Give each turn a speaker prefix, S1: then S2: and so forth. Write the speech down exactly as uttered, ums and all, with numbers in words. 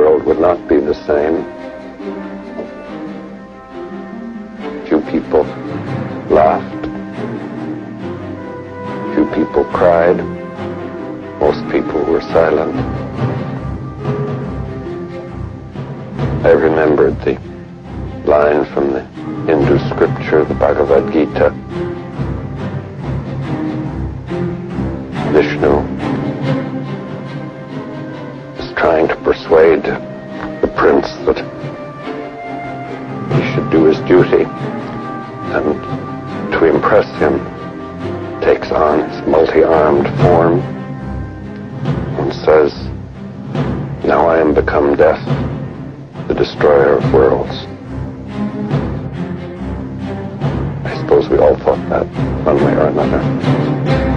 S1: world would not be the same. Few people laughed. Few people cried. Most people were silent. I remembered the line from the Hindu scripture, the Bhagavad Gita. Vishnu is trying to persuade the prince that he should do his duty, and to impress him takes on his multi-armed form and says, "Now I am become death, the destroyer of worlds." I suppose we all thought that one way or another.